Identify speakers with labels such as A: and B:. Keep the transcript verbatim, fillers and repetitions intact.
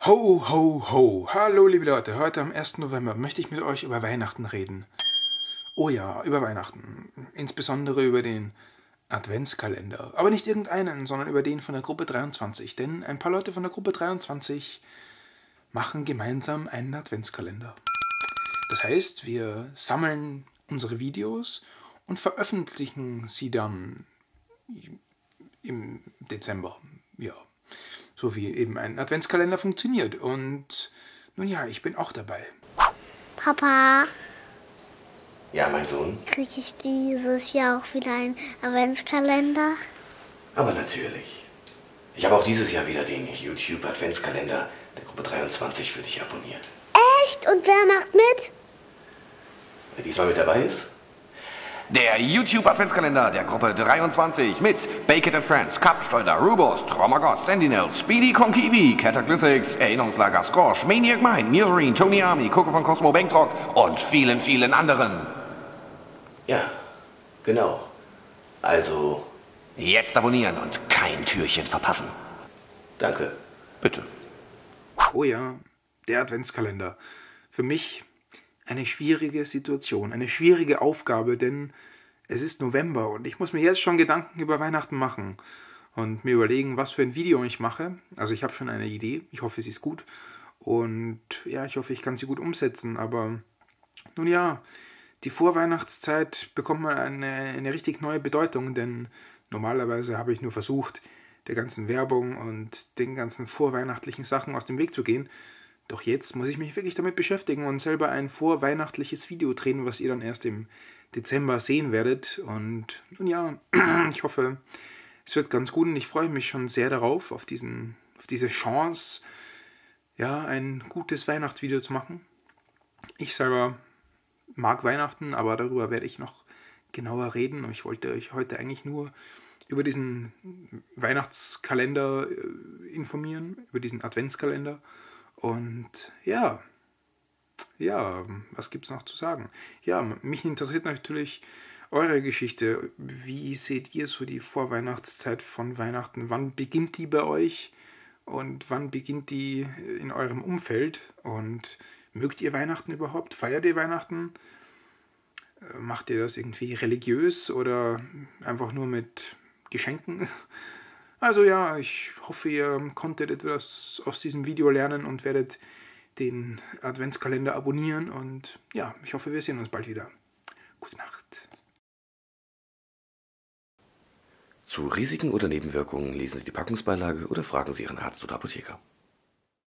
A: Ho, ho, ho. Hallo liebe Leute, heute am ersten November möchte ich mit euch über Weihnachten reden. Oh ja, über Weihnachten. Insbesondere über den Adventskalender. Aber nicht irgendeinen, sondern über den von der Gruppe dreiundzwanzig. Denn ein paar Leute von der Gruppe dreiundzwanzig machen gemeinsam einen Adventskalender. Das heißt, wir sammeln unsere Videos und veröffentlichen sie dann im Dezember. Ja. So wie eben ein Adventskalender funktioniert. Und nun ja, ich bin auch dabei.
B: Papa,
C: Ja, mein Sohn?
B: kriege ich dieses Jahr auch wieder einen Adventskalender?
C: Aber natürlich. Ich habe auch dieses Jahr wieder den YouTube-Adventskalender der Gruppe dreiundzwanzig für dich abonniert.
B: Echt? Und wer macht mit?
C: Wer diesmal mit dabei ist?
D: Der YouTube-Adventskalender der Gruppe dreiundzwanzig mit Bake It Friends, Kapfstolder, Rubos, Tromagos, Sentinel, Speedy Conkiwi, Cataclysmics, Erinnerungslager, Scorch, Maniac Mine, Neoserine, Tony Army, Coco von Cosmo, Bankrock und vielen, vielen anderen.
C: Ja, genau. Also,
D: Jetzt abonnieren und kein Türchen verpassen.
C: danke.
D: Bitte.
A: Oh ja, der Adventskalender. Für mich eine schwierige Situation, eine schwierige Aufgabe, denn es ist November und ich muss mir jetzt schon Gedanken über Weihnachten machen und mir überlegen, was für ein Video ich mache. Also ich habe schon eine Idee, ich hoffe, sie ist gut und ja, ich hoffe, ich kann sie gut umsetzen, aber nun ja, die Vorweihnachtszeit bekommt mal eine, eine richtig neue Bedeutung, denn normalerweise habe ich nur versucht, der ganzen Werbung und den ganzen vorweihnachtlichen Sachen aus dem Weg zu gehen. Doch jetzt muss ich mich wirklich damit beschäftigen und selber ein vorweihnachtliches Video drehen, was ihr dann erst im Dezember sehen werdet. Und nun ja, ich hoffe, es wird ganz gut und ich freue mich schon sehr darauf, auf, diesen, auf diese Chance, ja, ein gutes Weihnachtsvideo zu machen. Ich selber mag Weihnachten, aber darüber werde ich noch genauer reden. Und ich wollte euch heute eigentlich nur über diesen Weihnachtskalender informieren, über diesen Adventskalender. Und ja, ja, was gibt's noch zu sagen? Ja, mich interessiert natürlich eure Geschichte. Wie seht ihr so die Vorweihnachtszeit von Weihnachten? Wann beginnt die bei euch? Und wann beginnt die in eurem Umfeld? Und mögt ihr Weihnachten überhaupt? Feiert ihr Weihnachten? Macht ihr das irgendwie religiös oder einfach nur mit Geschenken? Also ja, ich hoffe, ihr konntet etwas aus diesem Video lernen und werdet den Adventskalender abonnieren. Und ja, ich hoffe, wir sehen uns bald wieder. Gute Nacht.
C: Zu Risiken oder Nebenwirkungen lesen Sie die Packungsbeilage oder fragen Sie Ihren Arzt oder Apotheker.